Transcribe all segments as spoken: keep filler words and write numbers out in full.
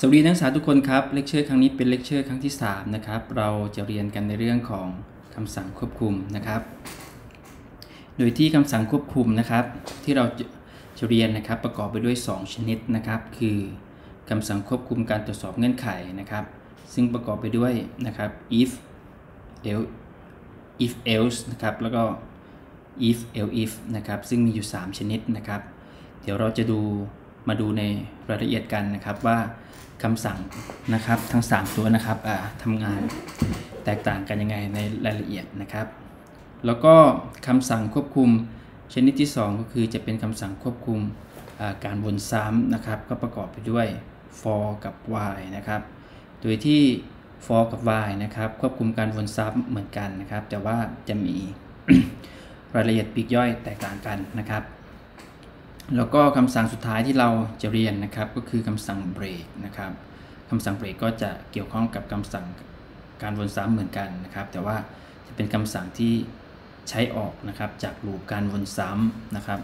สวัสดีนักศึกษาทุกคนครับเลคเชอร์ครั้งนี้เป็นเลคเชอร์ครั้งที่สามนะครับเราจะเรียนกันในเรื่องของคำสั่งควบคุมนะครับโดยที่คำสั่งควบคุมนะครับที่เราจะเรียนนะครับประกอบไปด้วยสองชนิดนะครับคือคำสั่งควบคุมการตรวจสอบเงื่อนไขนะครับซึ่งประกอบไปด้วยนะครับ if else if else นะครับแล้วก็ if else if นะครับซึ่งมีอยู่สามชนิดนะครับเดี๋ยวเราจะดูมาดูในรายละเอียดกันนะครับว่าคำสั่งนะครับทั้งสามตัวนะครับทำงานแตกต่างกันยังไงในรายละเอียดนะครับแล้วก็คำสั่งควบคุมชนิดที่สองก็คือจะเป็นคำสั่งควบคุมการวนซ้ำนะครับก็ประกอบไปด้วย for กับ while นะครับโดยที่ for กับ while นะครับควบคุมการวนซ้ำเหมือนกันนะครับแต่ว่าจะมี รายละเอียดปลีกย่อยแตกต่างกันนะครับแล้วก็คำสั่งสุดท้ายที่เราจะเรียนนะครับก็คือคำสั่งเบรกนะครับคำสั่งเบรกก็จะเกี่ยวข้องกับคำสั่งการวนซ้ำเหมือนกันนะครับแต่ว่าจะเป็นคำสั่งที่ใช้ออกนะครับจากลูปการวนซ้ำนะครับ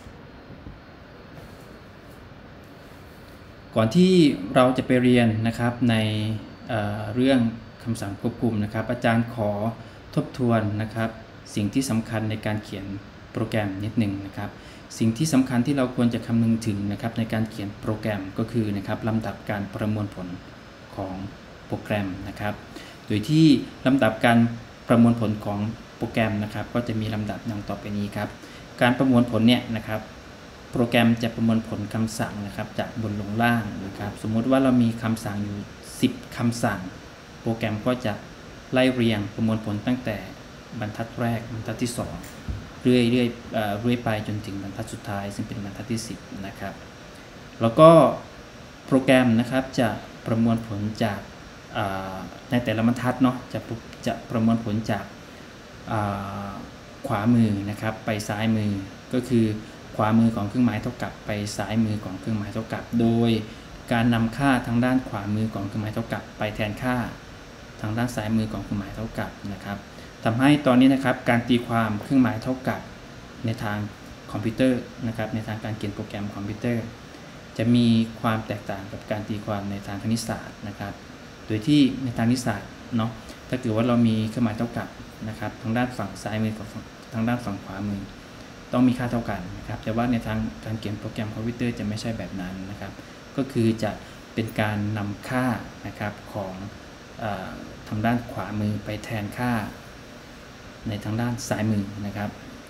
ก่อนที่เราจะไปเรียนนะครับใน เอ่อ เรื่องคำสั่งควบคุมนะครับอาจารย์ขอทบทวนนะครับสิ่งที่สำคัญในการเขียนโปรแกรมนิดหนึ่งนะครับสิ่งที่สำคัญที่เราควรจะคำนึงถึงนะครับในการเขียนโปรแกรมก็คือนะครับลำดับการประมวลผลของโปรแกรมนะครับโดยที่ลำดับการประมวลผลของโปรแกรมนะครับก็จะมีลำดับดังต่อไปนี้ครับการประมวลผลเนี่ยนะครับโปรแกรมจะประมวลผลคำสั่งนะครับจากบนลงล่างนะครับสมมุติว่าเรามีคำสั่งอยู่สิบคำสั่งโปรแกรมก็จะไล่เรียงประมวลผลตั้งแต่บรรทัดแรกบรรทัดที่สองเรื่อยเรื่อยเรื่อยไปจนถึงบรรทัดสุดท้ายซึ่งเป็นบรรทัดที่สิบนะครับแล้วก็โปรแกรมนะครับจะประมวลผลจากในแต่ละบรรทัดเนาะจะจะประมวลผลจากขวามือนะครับไปซ้ายมือก็คือขวามือของเครื่องหมายเท่ากับไปซ้ายมือของเครื่องหมายเท่ากับโดยการนำค่าทางด้านขวามือของเครื่องหมายเท่ากับไปแทนค่าทางด้านซ้ายมือของเครื่องหมายเท่ากับนะครับทำให้ตอนนี้นะครับการตีความเครื่องหมายเท่ากับในทางคอมพิวเตอร์นะครับในทางการเขียนโปรแกรมคอมพิวเตอร์จะมีความแตกต่างกับการตีความในทางคณิตศาสตร์นะครับโดยที่ในทางคณิตศาสตร์เนาะถ้าเกิดว่าเรามีเครื่องหมายเท่ากับนะครับทางด้านฝั่งซ้ายมือกับทางด้านฝั่งขวามือต้องมีค่าเท่ากันนะครับแต่ว่าในทางการเขียนโปรแกรมคอมพิวเตอร์จะไม่ใช่แบบนั้นนะครับก็คือจะเป็นการนำค่านะครับของทางด้านขวามือไปแทนค่าในทางด้านซ้ายมือนะครับ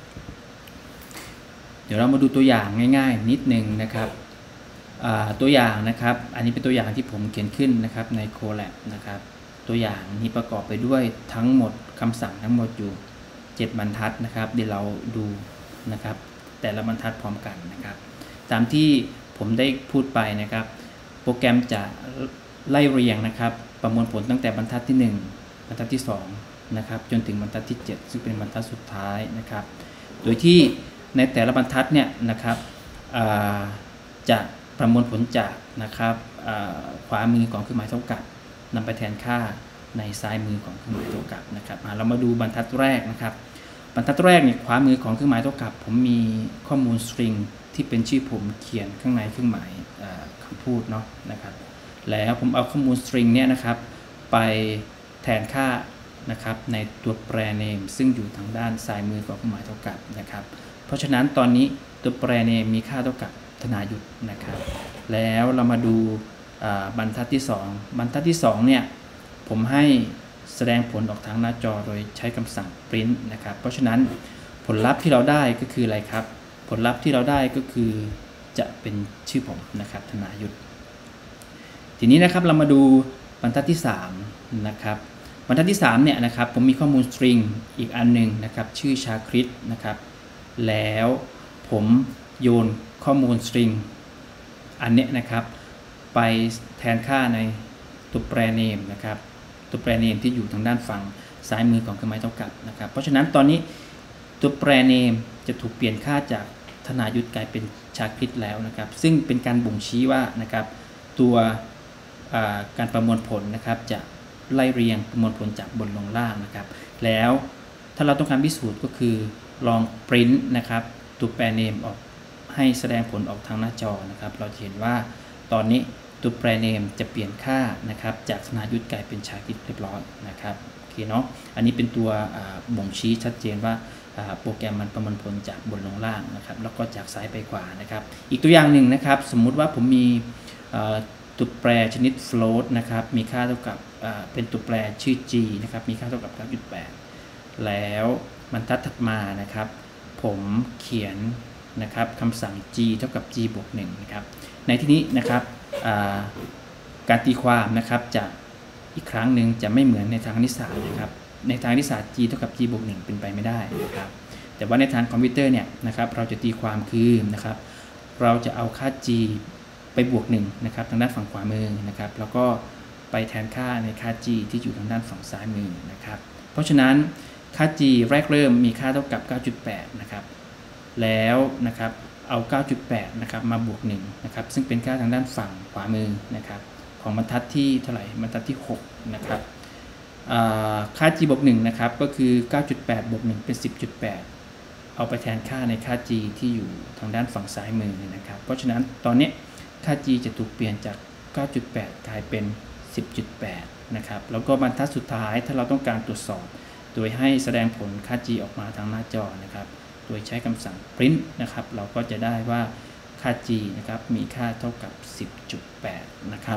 เดี๋ยวเรามาดูตัวอย่างง่ายๆนิดนึงนะครับตัวอย่างนะครับอันนี้เป็นตัวอย่างที่ผมเขียนขึ้นนะครับใน Colab นะครับตัวอย่างนี้ประกอบไปด้วยทั้งหมดคำสั่งทั้งหมดอยู่เจ็ดบรรทัดนะครับเดี๋ยวเราดูนะครับแต่ละบรรทัดพร้อมกันนะครับตามที่ผมได้พูดไปนะครับโปรแกรมจะไล่เรียงนะครับประมวลผลตั้งแต่บรรทัดที่หนึ่งบรรทัดที่สองนะครับจนถึงบรรทัดที่เจ็ดซึ่งเป็นบรรทัดสุดท้ายนะครับโดยที่ในแต่ละบรรทัดเนี่ยนะครับจะประมวลผลจากนะครับขวามือของเครื่องหมายเท่ากับนำไปแทนค่าในซ้ายมือของเครื่องหมายเท่ากับนะครับเรามาดูบรรทัดแรกนะครับบรรทัดแรกเนี่ยขวามือของเครื่องหมายเท่ากับผมมีข้อมูลสตริงที่เป็นชื่อผมเขียนข้างในเครื่องหมายคำพูดเนาะนะครับแล้วผมเอาข้อมูลสตริงเนี่ยนะครับไปแทนค่านะครับในตัวแปร name ซึ่งอยู่ทางด้านซ้ายมือของเครื่องหมายเท่ากับนะครับเพราะฉะนั้นตอนนี้ตัวแปร name มีค่าเท่ากับธนายุทธนะครับแล้วเรามาดูบรรทัดที่สองบรรทัดที่สองเนี่ยผมให้แสดงผลออกทางหน้าจอโดยใช้คำสั่ง print นะครับเพราะฉะนั้นผลลัพธ์ที่เราได้ก็คืออะไรครับผลลัพธ์ที่เราได้ก็คือจะเป็นชื่อผมนะครับธนายุทธทีนี้นะครับเรามาดูบรรทัดที่สามนะครับบรรทัดที่สามเนี่ยนะครับผมมีข้อมูลสตริงอีกอันหนึ่งนะครับชื่อชาคริตนะครับแล้วผมโยนข้อมูลสตริงอันเนี้ยนะครับไปแทนค่าในตัวแปร name นะครับตัวแปร name ที่อยู่ทางด้านฝั่งซ้ายมือของเครื่องหมายเท่ากับนะครับเพราะฉะนั้นตอนนี้ตัวแปร name จะถูกเปลี่ยนค่าจากธนายุทธกลายเป็นชาคริตแล้วนะครับซึ่งเป็นการบ่งชี้ว่านะครับตัวการประมวลผลนะครับจะไล่เรียงประมวลผลจากบนลงล่างนะครับแล้วถ้าเราต้องการพิสูจน์ก็คือลอง print นะครับตัวแปร name ออกให้แสดงผลออกทางหน้าจอนะครับเราจะเห็นว่าตอนนี้ตัวแปร name จะเปลี่ยนค่านะครับจากธนายุทธกลายเป็นชาคิดเรียบร้อยนะครับโอเคเนาะอันนี้เป็นตัวบ่งชี้ชัดเจนว่าโปรแกรมมันประมวลผลจากบนลงล่างนะครับแล้วก็จากซ้ายไปขวานะครับอีกตัวอย่างหนึ่งนะครับสมมุติว่าผมมีตัวแปรชนิด float นะครับมีค่าเท่ากับเป็นตัวแปรชื่อ g นะครับมีค่าเท่ากับ เก้าจุดแปด แล้วบรรทัดถัดมานะครับผมเขียนนะครับคำสั่ง g เท่ากับ g บวกหนึ่งนะครับในที่นี้นะครับการตีความนะครับจะอีกครั้งหนึ่งจะไม่เหมือนในทางคณิตศาสตร์นะครับในทางคณิตศาสตร์ g เท่ากับ g บวกหนึ่งเป็นไปไม่ได้นะครับแต่ว่าในทางคอมพิวเตอร์เนี่ยนะครับเราจะตีความคือนะครับเราจะเอาค่า g ไปบวกหนึ่งนะครับทางด้านฝั่งขวามือนะครับแล้วก็ไปแทนค่าในค่า g ที่อยู่ทางด้านฝั่งซ้ายมือนะครับเพราะฉะนั้นค่า g แรกเริ่มมีค่าเท่ากับ เก้าจุดแปด นะครับแล้วนะครับเอา เก้าจุดแปด นะครับมาบวกหนึ่งนะครับซึ่งเป็นค่าทางด้านฝั่งขวามือนะครับของบรรทัดที่เท่าไหร่บรรทัดที่หกนะครับค่า g บวกหนึ่งนะครับก็คือ เก้าจุดแปด บวกหนึ่งเป็น สิบจุดแปด เอาไปแทนค่าในค่า g ที่อยู่ทางด้านฝั่งซ้ายมือนะครับเพราะฉะนั้นตอนนี้ค่า g จะถูกเปลี่ยนจาก เก้าจุดแปด กลายเป็น สิบจุดแปด นะครับแล้วก็บรรทัดสุดท้ายถ้าเราต้องการตรวจสอบโดยให้แสดงผลค่า g ออกมาทางหน้าจอนะครับโดยใช้คำสั่ง print นะครับเราก็จะได้ว่าค่า g นะครับมีค่าเท่ากับ สิบจุดแปด นะครับ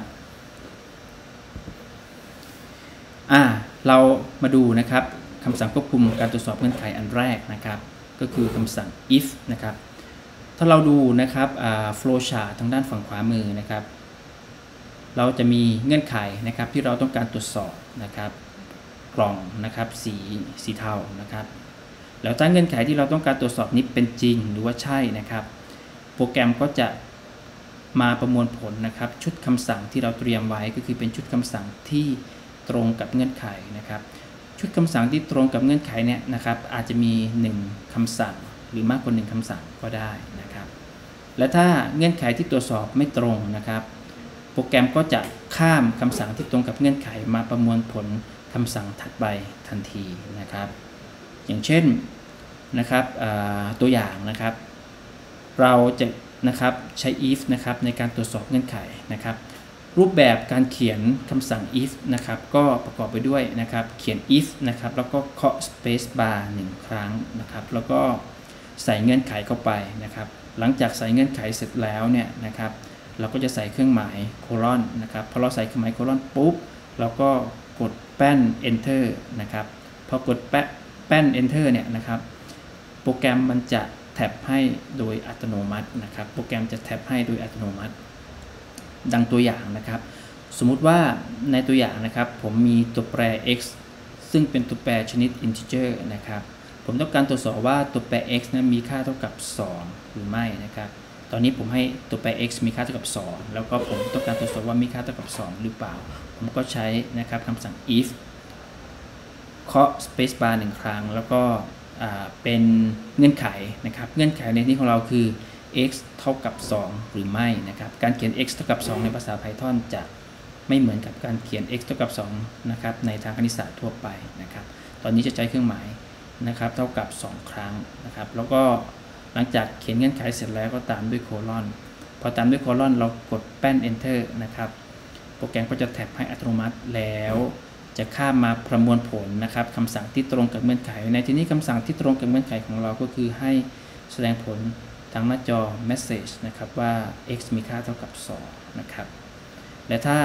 อ่าเรามาดูนะครับคำสั่งควบคุมการตรวจสอบเงื่อนไขอันแรกนะครับก็คือคำสั่ง if นะครับถ้าเราดูนะครับอ่า flow chart ทางด้านฝั่งขวามือนะครับเราจะมีเงื่อนไขนะครับที่เราต้องการตรวจสอบนะครับกล่องนะครับสีสีเทานะครับแล้วถ้าเงื่อนไขที่เราต้องการตรวจสอบนี้เป็นจริงหรือว่าใช่นะครับโปรแกรมก็จะมาประมวลผลนะครับชุดคำสั่งที่เราเตรียมไว้ก็คือเป็นชุดคำสั่งที่ตรงกับเงื่อนไขนะครับชุดคำสั่งที่ตรงกับเงื่อนไขเนี่ยนะครับอาจจะมีหนึ่งคำสั่งหรือมากกว่าหนึ่งคำสั่งก็ได้นะครับและถ้าเงื่อนไขที่ตรวจสอบไม่ตรงนะครับโปรแกรมก็จะข้ามคำสั่งที่ตรงกับเงื่อนไขมาประมวลผลคำสั่งถัดไปทันทีนะครับอย่างเช่นนะครับตัวอย่างนะครับเราจะนะครับใช้ if นะครับในการตรวจสอบเงื่อนไขนะครับรูปแบบการเขียนคำสั่ง if นะครับก็ประกอบไปด้วยนะครับเขียน if นะครับแล้วก็เคาะ space bar หนึ่งครั้งนะครับแล้วก็ใส่เงื่อนไขเข้าไปนะครับหลังจากใส่เงื่อนไขเสร็จแล้วเนี่ยนะครับเราก็จะใส่เครื่องหมายโคลอนนะครับพอเราใส่เครื่องหมายโคลอนปุ๊บเราก็กดแป้น enter นะครับพอกดแป้น enter เนี่ยนะครับโปรแกรมมันจะแท็บให้โดยอัตโนมัตินะครับโปรแกรมจะแท็บให้โดยอัตโนมัติดังตัวอย่างนะครับสมมุติว่าในตัวอย่างนะครับผมมีตัวแปร x ซึ่งเป็นตัวแปรชนิด integer นะครับผมต้องการตรวจสอบว่าตัวแปร x นั้นมีค่าเท่ากับสองหรือไม่นะครับตอนนี้ผมให้ตัวแปร x มีค่าเท่ากับสองแล้วก็ผมต้องการตรวจสอบว่ามีค่าเท่ากับสองหรือเปล่าผมก็ใช้นะครับคำสั่ง if เคาะ space bar หนึ่งครั้งแล้วก็เป็นเงื่อนไขนะครับเงื่อนไขในที่ของเราคือ x เท่ากับสองหรือไม่นะครับการเขียน x เท่ากับสองในภาษา Python จะไม่เหมือนกับการเขียน x เท่ากับสองนะครับในทางคณิตศาสตร์ทั่วไปนะครับตอนนี้จะใช้เครื่องหมายนะครับเท่ากับสองครั้งนะครับแล้วก็หลังจากเขียนเงื่อนไขเสร็จแล้วก็ตามด้วยโคลอนพอตามด้วยโคลอนเรากดแป้น enter นะครับโปรแกรมก็จะแท็บให้อัตโนมัติแล้วจะข้ามมาประมวลผลนะครับคำสั่งที่ตรงกับเงื่อนไขในที่นี้คำสั่งที่ตรงกับเงื่อนไขของเราก็คือให้แสดงผลทางหน้าจอ message นะครับว่า x มีค่าเท่ากับสองนะครับและถ้า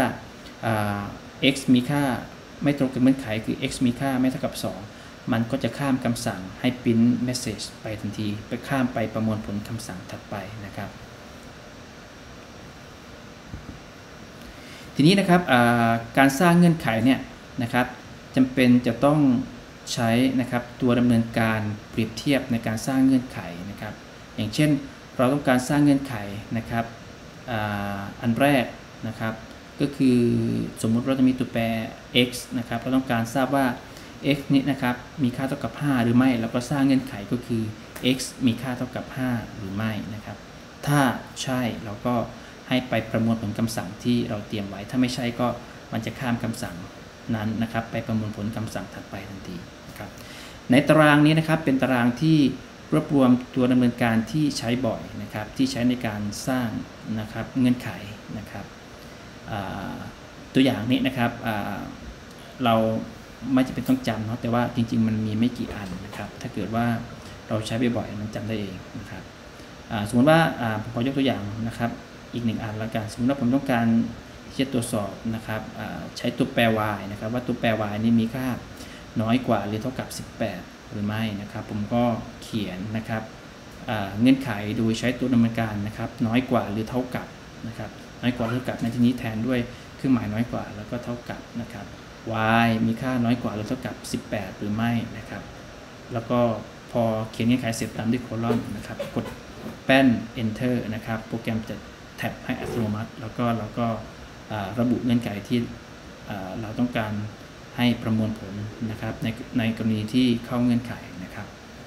x มีค่าไม่ตรงกับเงื่อนไขคือ x มีค่าไม่เท่ากับสองมันก็จะข้ามคำสั่งให้ print message ไปทันทีไปข้ามไปประมวลผลคำสั่งถัดไปนะครับทีนี้นะครับการสร้างเงื่อนไขเนี่ยนะครับจำเป็นจะต้องใช้นะครับตัวดำเนินการเปรียบเทียบในการสร้างเงื่อนไขนะครับอย่างเช่นเราต้องการสร้างเงื่อนไขนะครับ อ, อันแรกนะครับก็คือสมมุติเราจะมีตัวแปร x นะครับเราต้องการทราบว่า x นี้นะครับมีค่าเท่ากับห้าหรือไม่แล้วก็สร้างเงื่อนไขก็คือ x มีค่าเท่ากับห้าหรือไม่นะครับถ้าใช่เราก็ให้ไปประมวลผลคำสั่งที่เราเตรียมไว้ถ้าไม่ใช่ก็มันจะข้ามคำสั่งนั้นนะครับไปประมวลผลคำสั่งถัดไปทันทีนะครับในตารางนี้นะครับเป็นตารางที่รวบรวมตัวดำเนินการที่ใช้บ่อยนะครับที่ใช้ในการสร้างนะครับเงื่อนไขนะครับตัวอย่างนี้นะครับเราไม่จำเป็นต้องจำเนาะแต่ว่าจริงๆมันมีไม่กี่อันนะครับถ้าเกิดว่าเราใช้บ่อยๆมันจำได้เองนะครับสมมติว่าผมขอยกตัวอย่างนะครับอีกหนึ่งอันละกันสมมติว่าผมต้องการที่จะตรวจสอบนะครับใช้ตัวแปร y นะครับว่าตัวแปร y นี้มีค่าน้อยกว่าหรือเท่ากับสิบแปดหรือไม่นะครับผมก็เขียนนะครับเงื่อนไขโดยใช้ตัวดำเนินการนะครับน้อยกว่าหรือเท่ากับนะครับน้อยกว่าเท่ากับในที่นี้แทนด้วยเครื่องหมายน้อยกว่าแล้วก็เท่ากับนะครับ y มีค่าน้อยกว่าหรือเท่ากับสิบแปดหรือไม่นะครับแล้วก็พอเขียนเงื่อนไขเสร็จตามด้วยโคลอนนะครับกดแป้น enter นะครับโปรแกรมจะแท็บให้อัตโนมัติแล้วก็เราก็ระบุเงื่อนไขที่เราต้องการให้ประมวลผลนะครับในในกรณีที่เข้าเงื่อนไขนะครับ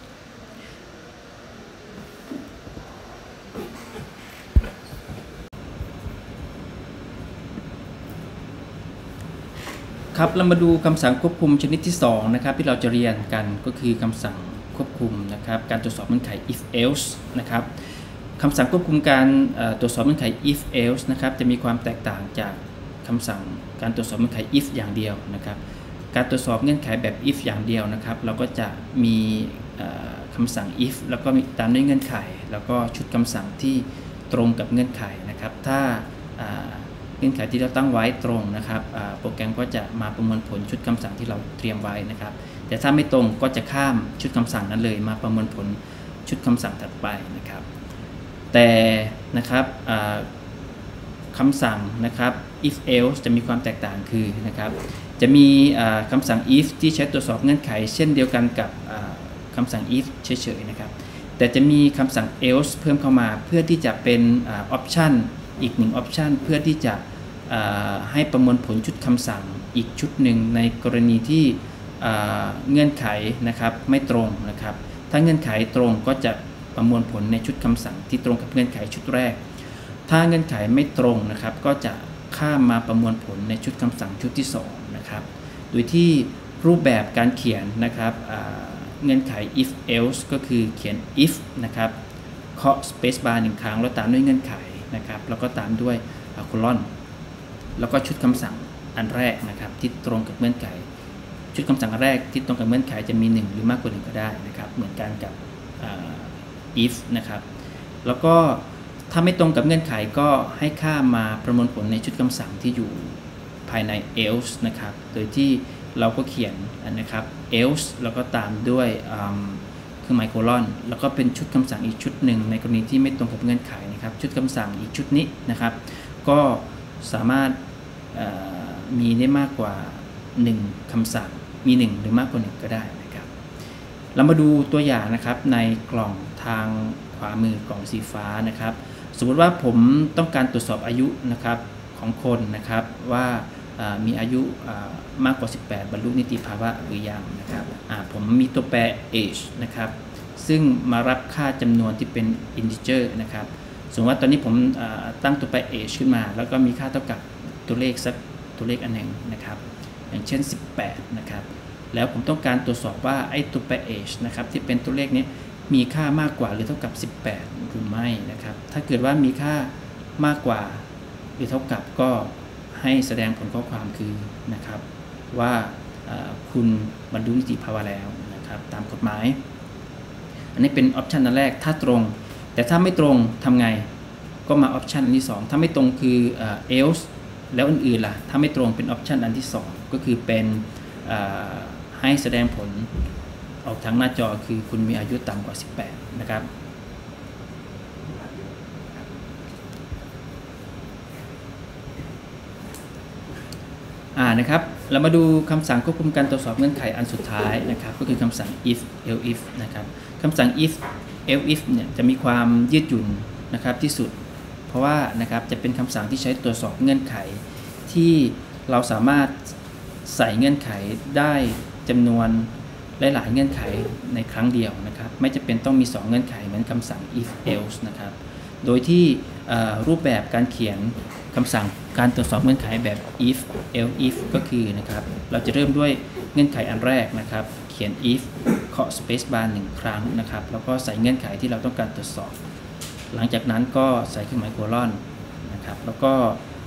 ครับเรามาดูคำสั่งควบคุมชนิดที่สองนะครับที่เราจะเรียนกันก็คือคำสั่งควบคุมนะครับการตรวจสอบเงื่อนไข if else นะครับคำสั่งควบคุมการตรวจสอบเงื่อนไข if else นะครับจะมีความแตกต่างจากคำสั่งการตรวจสอบเงื่อนไข if อย่างเดียวนะครับการตรวจสอบเงื่อนไขแบบ if อย่างเดียวนะครับเราก็จะมีคำสั่ง if แล้วก็ตามด้วยเงื่อนไขแล้วก็ชุดคำสั่งที่ตรงกับเงื่อนไขนะครับถ้าเงื่อนไขที่เราตั้งไว้ตรงนะครับโปรแกรมก็จะมาประมวลผลชุดคำสั่งที่เราเตรียมไว้นะครับแต่ถ้าไม่ตรงก็จะข้ามชุดคำสั่งนั้นเลยมาประมวลผลชุดคำสั่งถัดไปนะครับแต่นะครับคำสั่งนะครับ if else จะมีความแตกต่างคือนะครับจะมีคำสั่ง if ที่ใช้ตรวจสอบเงื่อนไขเช่นเดียวกันกับคำสั่ง if เฉยๆนะครับแต่จะมีคำสั่ง else เพิ่มเข้ามาเพื่อที่จะเป็นออปชันอีกหนึ่งออปชันเพื่อที่จะให้ประมวลผลชุดคำสั่งอีกชุดหนึ่งในกรณีที่เงื่อนไขนะครับไม่ตรงนะครับถ้าเงื่อนไขตรงก็จะประมวลผลในชุดคำสั่งที่ตรงกับเงื่อนไขชุดแรกถ้าเงื่อนไขไม่ตรงนะครับก็จะข้ามมาประมวลผลในชุดคำสั่งชุดที่สองนะครับโดยที่รูปแบบการเขียนนะครับเงื่อนไข if else ก็คือเขียน if นะครับเคาะ space bar หนึ่งครั้งแล้วตามด้วยเงื่อนไขนะครับแล้วก็ตามด้วยโคลอนแล้วก็ชุดคำสั่งอันแรกนะครับที่ตรงกับเงื่อนไขชุดคำสั่งอันแรกที่ตรงกับเงื่อนไขจะมีหนึ่งหรือมากกว่าหนึ่งก็ได้นะครับเหมือนกันกับ if นะครับแล้วก็ถ้าไม่ตรงกับเงื่อนไขก็ให้ข้ามมาประมวลผลในชุดคำสั่งที่อยู่ภายใน else นะครับโดยที่เราก็เขียนนะครับ else แล้วก็ตามด้วยเครื่องหมายโคลอนแล้วก็เป็นชุดคำสั่งอีกชุดหนึ่งในกรณีที่ไม่ตรงกับเงื่อนไขนะครับชุดคำสั่งอีกชุดนี้นะครับก็สามารถมีได้มากกว่าหนึ่งคำสั่งมีหนึ่งหรือมากกว่าหนึ่งก็ได้นะครับเรามาดูตัวอย่างนะครับในกล่องทางขวามือกล่องสีฟ้านะครับสมมติว่าผมต้องการตรวจสอบอายุนะครับของคนนะครับว่ามีอายุมากกว่าสิบแปดบรรลุนิติภาวะหรือยังนะครับผมมีตัวแปร age นะครับซึ่งมารับค่าจำนวนที่เป็น integer นะครับสมมติว่าตอนนี้ผมตั้งตัวแปร age ขึ้นมาแล้วก็มีค่าเท่ากับตัวเลขสักตัวเลขอันหนึ่งนะครับอย่างเช่นสิบแปดนะครับแล้วผมต้องการตรวจสอบว่าไอ้ตัวแปร age นะครับที่เป็นตัวเลขนี้มีค่ามากกว่าหรือเท่ากับสิบแปดหรือไม่นะครับถ้าเกิดว่ามีค่ามากกว่าหรือเท่ากับก็ให้แสดงผลข้อความคือนะครับว่าคุณบรรลุนิติภาวะแล้วนะครับตามกฎหมายอันนี้เป็นออปชันอันแรกถ้าตรงแต่ถ้าไม่ตรงทำไงก็มาออปชันอันที่สองถ้าไม่ตรงคือ else แล้วอื่นๆล่ะถ้าไม่ตรงเป็นออปชันอันที่สองก็คือเป็นให้แสดงผลออกทางหน้าจอคือคุณมีอายุต่ำกว่าสิบแปดนะครับอ่านะครับเรามาดูคำสั่งควบคุมการตรวจสอบเงื่อนไขอันสุดท้ายนะครับก็คือคำสั่ง if else if นะครับคำสั่ง if else if เนี่ยจะมีความยืดหยุ่นนะครับที่สุดเพราะว่านะครับจะเป็นคำสั่งที่ใช้ตรวจสอบเงื่อนไขที่เราสามารถใส่เงื่อนไขได้จำนวนหลายๆเงื่อนไขในครั้งเดียวนะครับไม่จะเป็นต้องมีสองเงื่อนไขเหมือนคำสั่ง if else นะครับโดยที่รูปแบบการเขียนคำสั่งการตรวจสอบเงื่อนไขแบบ if else if ก็คือนะครับเราจะเริ่มด้วยเงื่อนไขอันแรกนะครับเขียน if เคาะ space bar หนึ่งครั้งนะครับแล้วก็ใส่เงื่อนไขที่เราต้องการตรวจสอบหลังจากนั้นก็ใส่เครื่องหมายโคลอนนะครับแล้วก็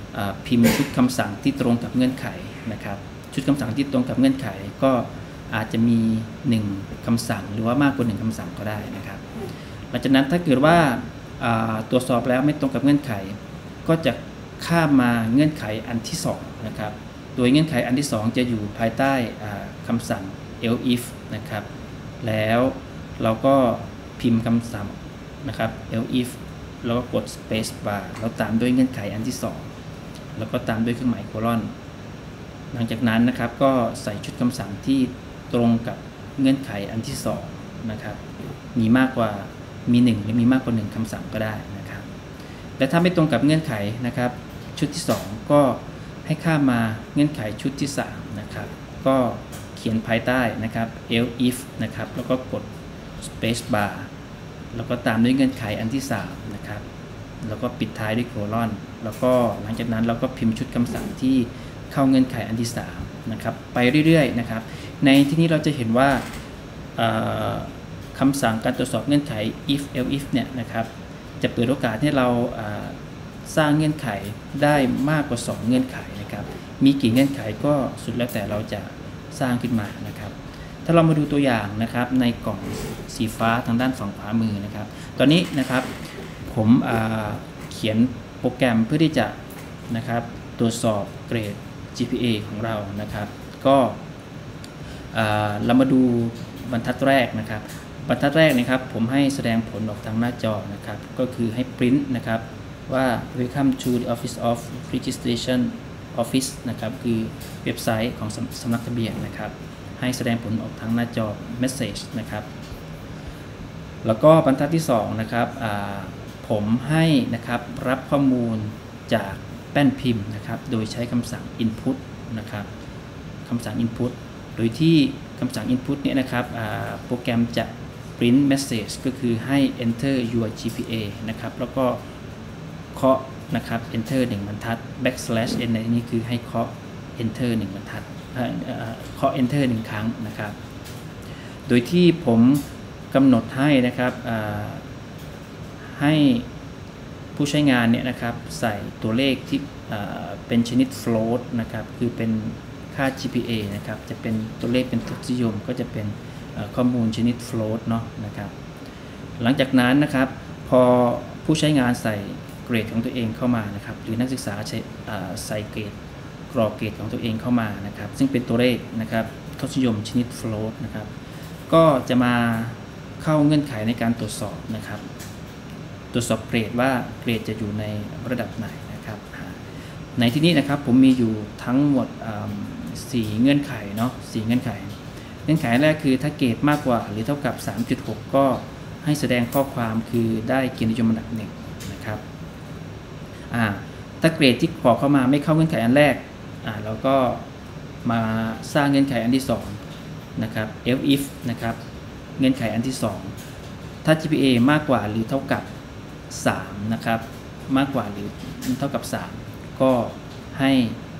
พิมพ์ชุดคำสั่งที่ตรงกับเงื่อนไขนะครับชุดคำสั่งที่ตรงกับเงื่อนไขก็อาจจะมีหนึ่งคำสั่งหรือว่ามากกว่าหนึ่งคำสั่งก็ได้นะครับหลังจากนั้นถ้าเกิดว่าตรวจสอบแล้วไม่ตรงกับเงื่อนไขก็จะข้ามมาเงื่อนไขอันที่สองนะครับโดยเงื่อนไขอันที่สองจะอยู่ภายใต้คำสั่ง else if นะครับแล้วเราก็พิมพ์คำสั่งนะครับ else if แล้วก็กด space bar แล้วตามด้วยเงื่อนไขอันที่สองแล้วก็ตามด้วยเครื่องหมายโคลอนหลังจากนั้นนะครับก็ใส่ชุดคำสั่งที่ตรงกับเงื่อนไขอันที่สองนะครับมีมากกว่ามีหนึ่งหรือมีมากกว่าหนึ่งคำสั่งก็ได้นะครับและถ้าไม่ตรงกับเงื่อนไขนะครับชุดที่สองก็ให้ข้ามมาเงื่อนไขชุดที่สามนะครับก็เขียนภายใต้นะครับ else if นะครับแล้วก็กด space bar แล้วก็ตามด้วยเงื่อนไขอันที่สามนะครับแล้วก็ปิดท้ายด้วยโคลอนแล้วก็หลังจากนั้นเราก็พิมพ์ชุดคำสั่งที่เข้าเงื่อนไขอันที่สามนะครับไปเรื่อยๆนะครับในที่นี้เราจะเห็นว่าคำสั่งการตรวจสอบเงื่อนไข if else if เนี่ยนะครับจะเปิดโอกาสให้เราสร้างเงื่อนไขได้มากกว่าสองเงื่อนไขนะครับมีกี่เงื่อนไขก็สุดแล้วแต่เราจะสร้างขึ้นมานะครับถ้าเรามาดูตัวอย่างนะครับในกล่องสีฟ้าทางด้านฝั่งขวามือนะครับตอนนี้นะครับผมเขียนโปรแกรมเพื่อที่จะนะครับตรวจสอบเกรด จี พี เอ ของเรานะครับก็เรามาดูบรรทัดแรกนะครับบรรทัดแรกนะครับผมให้แสดงผลออกทางหน้าจอนะครับก็คือให้ print นะครับว่า welcome to the office of registration office นะครับคือเว็บไซต์ของสำนักทะเบียนนะครับให้แสดงผลออกทางหน้าจอ message นะครับแล้วก็บรรทัดที่สองนะครับผมให้นะครับรับข้อมูลจากแป้นพิมพ์นะครับโดยใช้คำสั่ง input นะครับคำสั่ง input โดยที่คำสั่ง input เนี่ยนะครับโปรแกรมจะ print message ก็คือให้ enter your จี พี เอ นะครับแล้วก็เคาะนะครับ enter หนึ่งบรรทัด backslash n ในที่นี้คือให้เคาะ enter หนึ่งบรรทัดเคาะ enter หนึ่งครั้งนะครับโดยที่ผมกำหนดให้นะครับให้ผู้ใช้งานเนี่ยนะครับใส่ตัวเลขที่เป็นชนิด float นะครับคือเป็นค่า จี พี เอ นะครับจะเป็นตัวเลขเป็นทศนิยมก็จะเป็นข้อมูลชนิด float เนาะนะครับหลังจากนั้นนะครับพอผู้ใช้งานใส่เกรดของตัวเองเข้ามานะครับหรือนักศึกษาใช้ใส่เกรดกรอกเกรดของตัวเองเข้ามานะครับซึ่งเป็นตัวเลขนะครับทศนิยมชนิด float นะครับก็จะมาเข้าเงื่อนไขในการตรวจสอบนะครับตรวจสอบเกรดว่าเกรดจะอยู่ในระดับไหนนะครับในที่นี้นะครับผมมีอยู่ทั้งหมดสี่เงื่อนไขเนาะสี่เงื่อนไขเงื่อนไขแรกคือถ้าเกรดมากกว่าหรือเท่ากับ สามจุดหก ก็ให้แสดงข้อความคือได้เกียรตินิยมอันดับหนึ่งนะครับถ้าเกรดที่กรอกเข้ามาไม่เข้าเงื่อนไขอันแรกเราก็มาสร้างเงื่อนไขอันที่สองนะครับ else if นะครับเงื่อนไขอันที่สองถ้า จี พี เอ มากกว่าหรือเท่ากับสามนะครับมากกว่าหรือเท่ากับสามก็ให้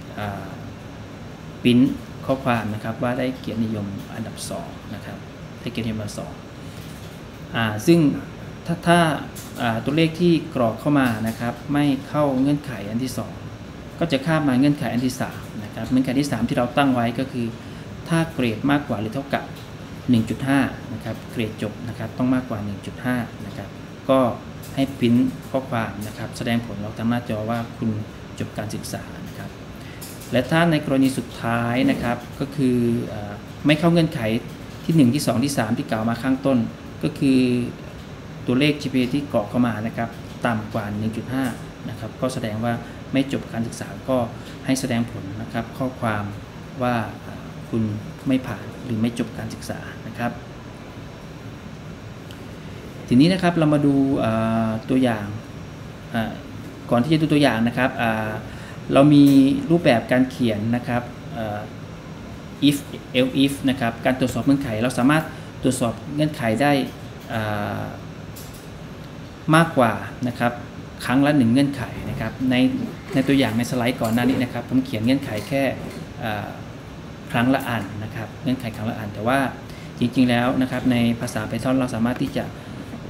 พิมพ์ข้อความนะครับว่าได้เกียรตินิยมอันดับสองนะครับได้เกียรตินิยมอันดับสองอ่าซึ่งถ้าถ้าตัวเลขที่กรอกเข้ามานะครับไม่เข้าเงื่อนไขอันที่สองก็จะข้ามมาเงื่อนไขอันที่สามนะครับเงื่อนไขที่สามที่เราตั้งไว้ก็คือถ้าเกรดมากกว่าหรือเท่ากับ หนึ่งจุดห้า นะครับเกรดจบนะครับต้องมากกว่า หนึ่งจุดห้า นะครับก็ให้พิมพ์ข้อความนะครับแสดงผลออกทางหน้าจอว่าคุณจบการศึกษานะครับและถ้าในกรณีสุดท้ายนะครับก็คืออไม่เข้าเงื่อนไขที่หนึ่งที่สองที่สามที่กล่าวมาข้างต้นก็คือตัวเลข จี พี เอ ที่กรอกเข้ามานะครับต่ำกว่า หนึ่งจุดห้า นะครับก็แสดงว่าไม่จบการศึกษาก็ให้แสดงผลนะครับข้อความว่าคุณไม่ผ่านหรือไม่จบการศึกษานะครับทีนี้นะครับเรามาดูตัวอย่างก่อนที่จะดูตัวอย่างนะครับเรามีรูปแบบการเขียนนะครับ if else if นะครับการตรวจสอบเงื่อนไขเราสามารถตรวจสอบเงื่อนไขได้มากกว่านะครับครั้งละหนึ่งเงื่อนไขนะครับในในตัวอย่างในสไลด์ก่อนหน้านี้นะครับผมเขียนเงื่อนไขแค่ครั้งละอันนะครับเงื่อนไขครั้งละอันแต่ว่าจริงๆแล้วนะครับในภาษา Python เราสามารถที่จะ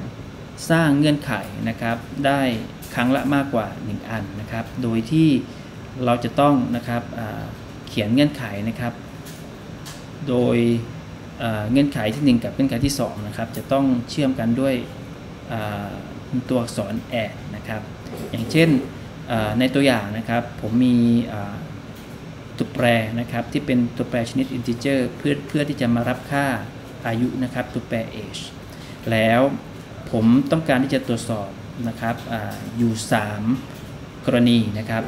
สร้างเงื่อนไขนะครับได้ครั้งละมากกว่าหนึ่งอันนะครับโดยที่เราจะต้องนะครับเขียนเงื่อนไขนะครับโดยเงื่อนไขที่หนึ่งกับเงื่อนไขที่สองนะครับจะต้องเชื่อมกันด้วยตัวอักษร add นะครับอย่างเช่นในตัวอย่างนะครับผมมีตัวแปรนะครับที่เป็นตัวแปรชนิด integer เพื่อเพื่อที่จะมารับค่าอายุนะครับตัวแปร age แล้วผมต้องการที่จะตรวจสอบนะครับ อ, อยู่สามกรณีนะครับ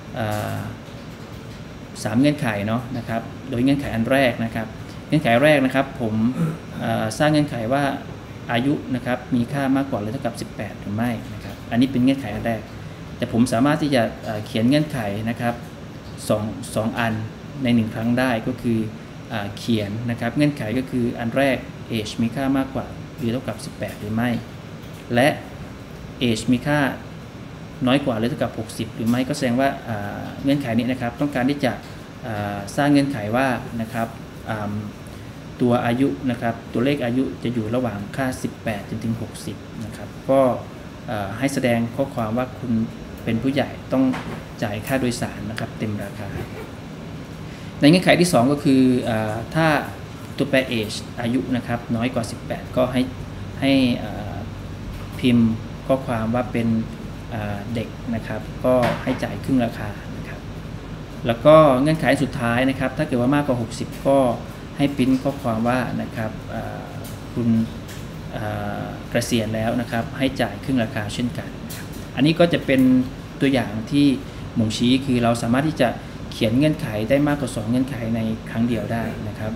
สามเงื่อนไขเนาะนะครับโดยเงื่อนไขอันแรกนะครับเงื่อนไขแรกนะครับผมสร้างเงื่อนไขว่าอายุนะครับมีค่ามากกว่าหรือเท่ากับสิบแปดหรือไม่นะครับอันนี้เป็นเงื่อนไขอันแรกแต่ผมสามารถที่จะเขียนเงื่อนไขนะครับสอง สองอันในหนึ่งครั้งได้ก็คือเขียนนะครับเงื่อนไขก็คืออันแรก age มีค่ามากกว่าหรือเท่ากับสิบแปดหรือไม่และ age มีค่าน้อยกว่าหรือเท่ากับหกสิบหรือไม่ก็แสดงว่าเงื่อนไขนี้นะครับต้องการที่จะสร้างเงื่อนไขว่านะครับตัวอายุนะครับตัวเลขอายุจะอยู่ระหว่างค่าสิบแปดจนถึงหกสิบนะครับก็ให้แสดงข้อความว่าคุณเป็นผู้ใหญ่ต้องจ่ายค่าโดยสารนะครับเต็มราคาในเงื่อนไขที่สองก็คือถ้าตัวแปร age อายุนะครับน้อยกว่าสิบแปดก็ให้ให้พิมพ์ข้อความว่าเป็นเด็กนะครับก็ให้จ่ายครึ่งราคานะครับแล้วก็เงื่อนไขสุดท้ายนะครับถ้าเกิดว่ามากกว่าหกสิบก็ให้พิมพ์ข้อความว่านะครับคุณเกษียณแล้วนะครับให้จ่ายครึ่งราคาเช่นกันอันนี้ก็จะเป็นตัวอย่างที่บ่งชี้คือเราสามารถที่จะเขียนเงื่อนไขได้มากกว่าสองเงื่อนไขในครั้งเดียวได้นะครับ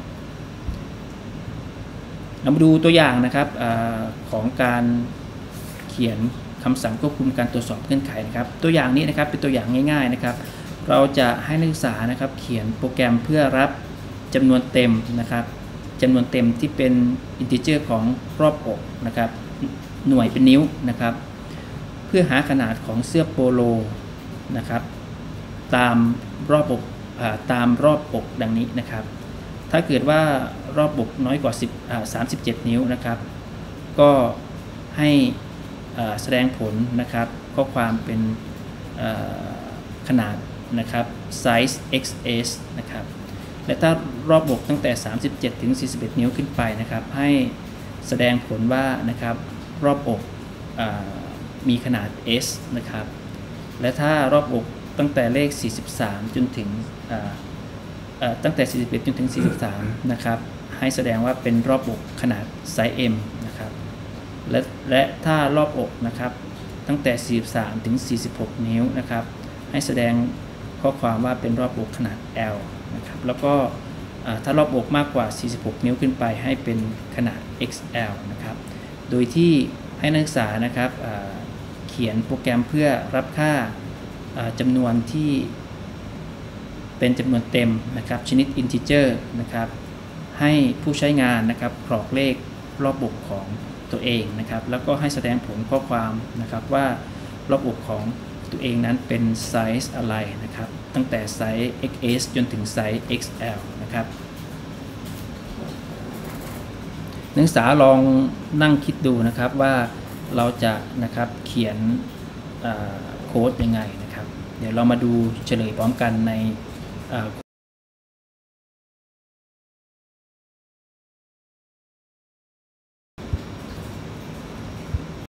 เรามาดูตัวอย่างนะครับอของการเขียนคำสั่งควบคุมการตรวจสอบเงื่อนไขนะครับตัวอย่างนี้นะครับเป็นตัวอย่างง่ายๆนะครับเราจะให้นักศึกษานะครับเขียนโปรแกรมเพื่อรับจำนวนเต็มนะครับจำนวนเต็มที่เป็นอินทิเจอร์ของรอบอกนะครับหน่วยเป็นนิ้วนะครับเพื่อหาขนาดของเสื้อโปโลนะครับตามรอบอกตามรอบอกดังนี้นะครับถ้าเกิดว่ารอบอกน้อยกว่าสามสิบเจ็ดนิ้วนะครับก็ให้แสดงผลนะครับข้อความเป็นขนาดนะครับ size เอ็กซ์ เอส นะครับและถ้ารอบอกตั้งแต่สามสิบเจ็ดถึงสี่สิบเอ็ดนิ้วขึ้นไปนะครับให้แสดงผลว่านะครับรอบอกมีขนาด S นะครับและถ้ารอบอกตั้งแต่เลขสี่สิบสามจนถึงตั้งแต่สี่สิบเอ็ดจนถึงสี่สิบสามนะครับให้แสดงว่าเป็นรอบอกขนาดไซส์ M นะครับและและถ้ารอบอกนะครับตั้งแต่สี่สิบสามถึงสี่สิบหกนิ้วนะครับให้แสดงข้อความว่าเป็นรอบอกขนาด L นะครับแล้วก็ถ้ารอบอกมากกว่าสี่สิบหกนิ้วขึ้นไปให้เป็นขนาด เอ็กซ์ แอล นะครับโดยที่ให้นักศึกษานะครับเขียนโปรแกรมเพื่อรับค่าจำนวนที่เป็นจำนวนเต็มนะครับชนิด integer นะครับให้ผู้ใช้งานนะครับกรอกเลขรอบอกของตัวเองนะครับแล้วก็ให้แสดงผลข้อความนะครับว่ารอบอกของตัวเองนั้นเป็นไซส์อะไรนะครับตั้งแต่ไซส์ เอ็กซ์ เอส จนถึงไซส์ เอ็กซ์ แอล นะครับนักศึกษาลองนั่งคิดดูนะครับว่าเราจะนะครับเขียนโค้ดยังไงนะครับเดี๋ยวเรามาดูเฉลยพร้อมกันใน